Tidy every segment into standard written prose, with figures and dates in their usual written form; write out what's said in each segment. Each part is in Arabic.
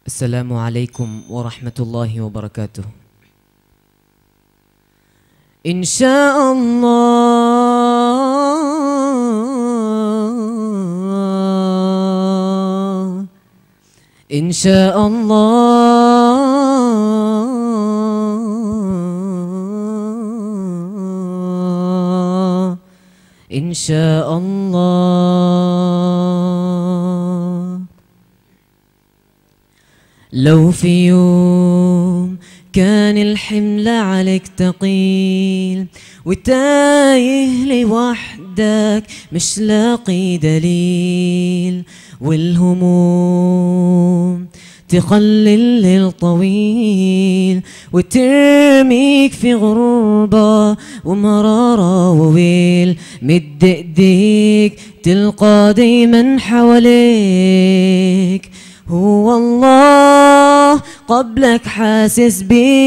السلام عليكم ورحمة الله وبركاته. إن شاء الله، إن شاء الله، إن شاء الله. لو في يوم كان الحمل عليك تقيل وتايه لوحدك مش لاقي دليل، والهموم تقلل ليل طويل وترميك في غربة ومرارة وويل، مد ايديك تلقى دايما حواليك هو الله قبلك حاسس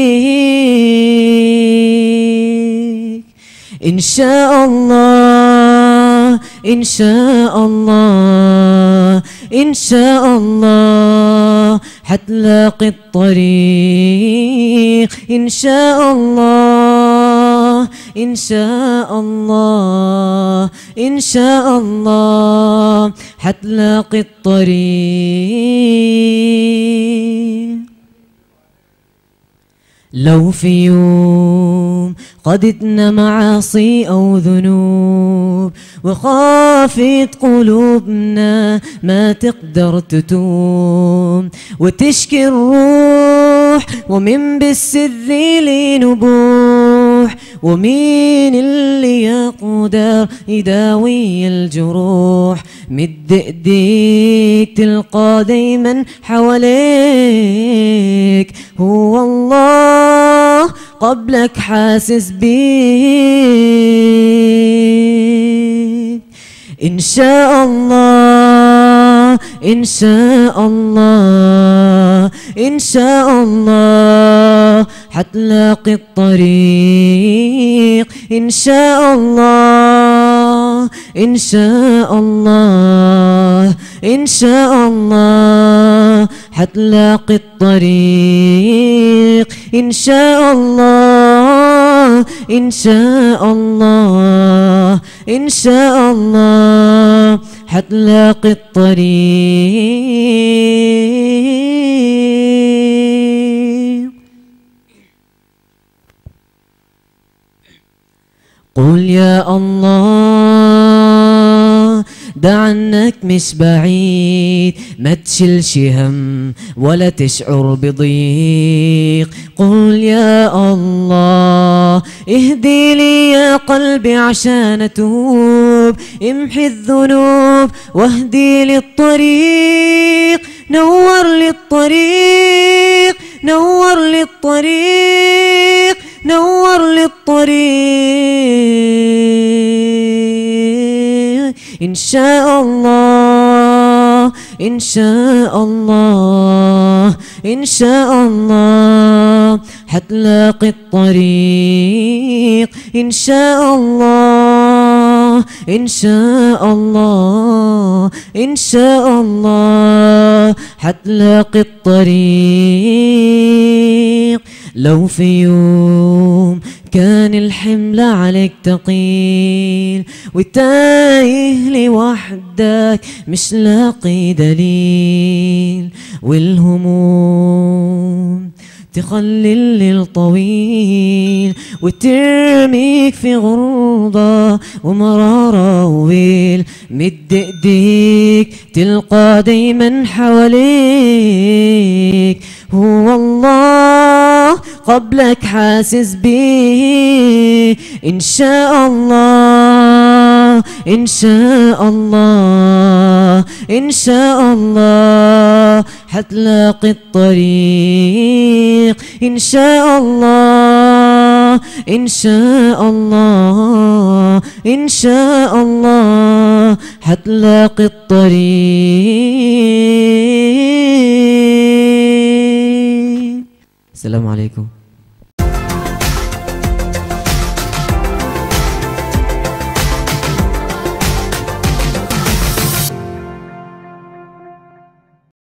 بيك. إن شاء الله، إن شاء الله، إن شاء الله حتلاقي الطريق. إن شاء الله، إن شاء الله، إن شاء الله حتلاقي الطريق. لو في يوم قدتنا معاصي أو ذنوب وخافت قلوبنا ما تقدر تتوب وتشكي الروح ومن بالسر لنبوح، ومين اللي يقدر يداوي الجروح؟ مد ايديك تلقى دايما حواليك هو الله قبلك حاسس بيك. إن شاء الله، إن شاء الله، إن شاء الله حتلاقي الطريق. إن شاء الله، إن شاء الله، إن شاء الله حتلاقي الطريق. إن شاء الله، إن شاء الله، إن شاء الله حتلاقي الطريق. قل يا الله ده عنك مش بعيد، ما تشيلش هم ولا تشعر بضيق. قل يا الله اهدي لي يا قلبي عشان اتوب، امحي الذنوب واهدي لي الطريق، نور لي الطريق، نور لي الطريق، نور لي الطريق. إن شاء الله، إن شاء الله، إن شاء الله حتلاقي الطريق. إن شاء الله، إن شاء الله، إن شاء الله حتلاقي الطريق. لو في يوم كان الحمل عليك تقيل وتايه لوحدك مش لاقي دليل، والهموم تخلي الليل طويل وترميك في غربة ومرارة وويل، مد ايديك تلقى دايما حواليك هو الله قبلك حاسس بيه. إن شاء الله، إن شاء الله، إن شاء الله حتلاقي الطريق. إن شاء الله، إن شاء الله، إن شاء الله حتلاقي الطريق. السلام عليكم.